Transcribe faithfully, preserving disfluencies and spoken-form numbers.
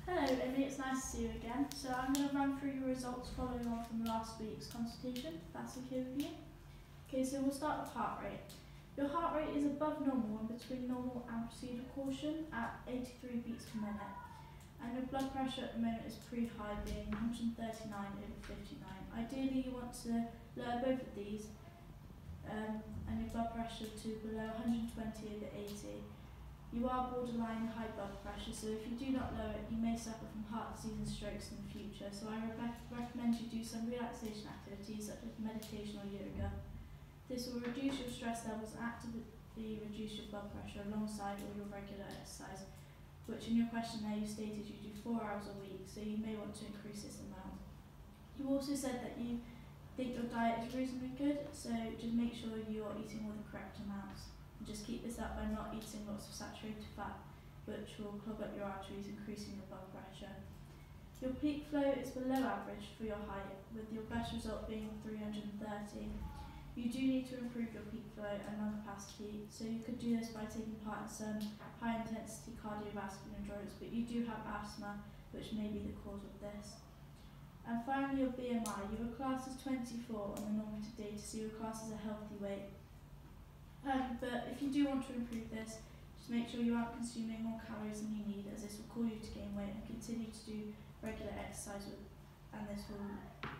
Hello Amy, it's nice to see you again. So I'm going to run through your results following on from last week's consultation, if that's okay with you. Okay, so we'll start with heart rate. Your heart rate is above normal and between normal and proceed with caution at eighty-three beats per minute. And your blood pressure at the moment is pretty high, being one hundred thirty-nine over fifty-nine. Ideally you want to lower both of these um, and your blood pressure to below one hundred twenty over eighty. You are borderline high blood pressure, so if you do not lower it, you may suffer from heart disease and strokes in the future. So I re recommend you do some relaxation activities such as meditation or yoga. This will reduce your stress levels and actively reduce your blood pressure alongside all your regular exercise, which in your questionnaire you stated you do four hours a week, so you may want to increase this amount. You also said that you think your diet is reasonably good, so just make sure you are eating all the correct amounts. Just keep this up by not eating lots of saturated fat, which will clog up your arteries, increasing your blood pressure. Your peak flow is below average for your height, with your best result being three hundred thirty. You do need to improve your peak flow and lung capacity, so you could do this by taking part in some high intensity cardiovascular endurance, but you do have asthma, which may be the cause of this. And finally, your B M I. You were classed as twenty-four on the normative data, so you were classed as a healthy weight. Um, but if you do want to improve this, just make sure you aren't consuming more calories than you need, as this will cause you to gain weight, and continue to do regular exercise with, and this will